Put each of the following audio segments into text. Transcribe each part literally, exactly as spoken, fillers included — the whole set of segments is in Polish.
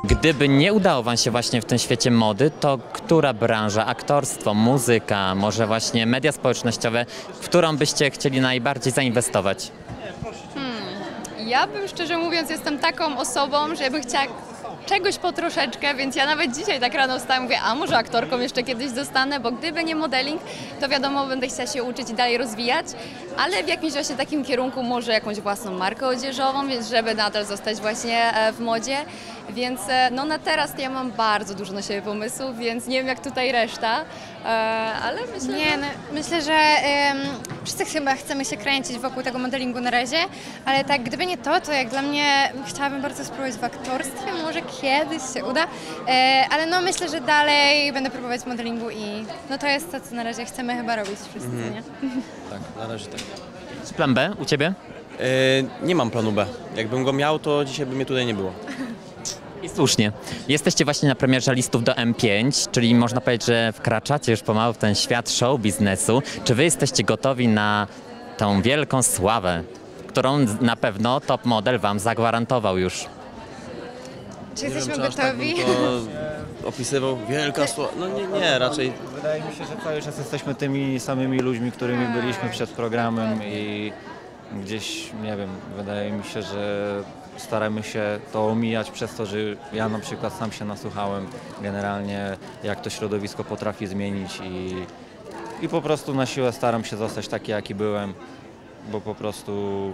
Gdyby nie udało wam się właśnie w tym świecie mody, to która branża, aktorstwo, muzyka, może właśnie media społecznościowe, w którą byście chcieli najbardziej zainwestować? Ja bym szczerze mówiąc jestem taką osobą, że ja bym chciała czegoś po troszeczkę, więc ja nawet dzisiaj tak rano wstałam i mówię, a może aktorką jeszcze kiedyś zostanę, bo gdyby nie modeling, to wiadomo, będę chciała się uczyć i dalej rozwijać, ale w jakimś właśnie takim kierunku może jakąś własną markę odzieżową, więc żeby nadal zostać właśnie w modzie. Więc no na teraz ja mam bardzo dużo na siebie pomysłów, więc nie wiem jak tutaj reszta, ale myślę, Nie, że... no, myślę, że um, wszyscy chyba chcemy się kręcić wokół tego modelingu na razie, ale tak gdyby nie to, to jak dla mnie chciałabym bardzo spróbować w aktorstwie, może kiedyś się uda, e, ale no myślę, że dalej będę próbować modelingu i no to jest to, co na razie chcemy chyba robić wszyscy, Mhm. nie? Tak, na razie tak. Plan B u ciebie? Yy, nie mam planu B. Jakbym go miał, to dzisiaj by mnie tutaj nie było. I słusznie. Jesteście właśnie na premierze Listów do M pięć, czyli można powiedzieć, że wkraczacie już pomału w ten świat show biznesu. Czy wy jesteście gotowi na tą wielką sławę, którą na pewno top model wam zagwarantował już? Czy Nie jesteśmy wiem, czy aż tak gotowi? bym to opisywał. Wielka słowa. No nie, nie, raczej. Wydaje mi się, że cały czas jesteśmy tymi samymi ludźmi, którymi byliśmy przed programem i gdzieś, nie wiem, wydaje mi się, że staramy się to omijać przez to, że ja na przykład sam się nasłuchałem generalnie, jak to środowisko potrafi zmienić i, i po prostu na siłę staram się zostać taki, jaki byłem, bo po prostu...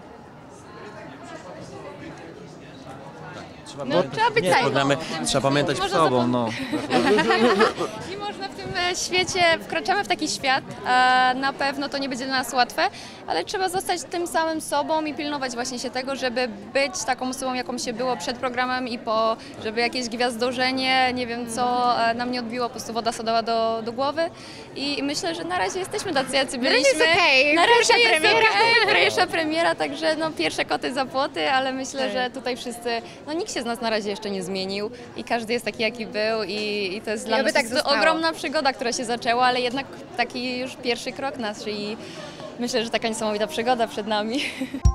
Trzeba No, trzeba być sobą. programy, trzeba pamiętać Można sobą, no. I można w tym e, świecie, wkraczamy w taki świat, e, na pewno to nie będzie dla nas łatwe, ale trzeba zostać tym samym sobą i pilnować właśnie się tego, żeby być taką osobą, jaką się było przed programem i po, żeby jakieś gwiazdorzenie, nie wiem co, e, nam nie odbiło, po prostu woda sodowa do, do głowy i myślę, że na razie jesteśmy tacy, jacy Na razie byliśmy. jest okej, Na razie pierwsza jest premiera. okej, pierwsza premiera, także no pierwsze koty za płoty, ale myślę, Tak. że tutaj wszyscy, no nikt się z nas na razie jeszcze nie zmienił i każdy jest taki, jaki był i, i to jest dla oby nas tak jest zostało. ogromna przygoda, która się zaczęła, ale jednak taki już pierwszy krok nasz i myślę, że taka niesamowita przygoda przed nami.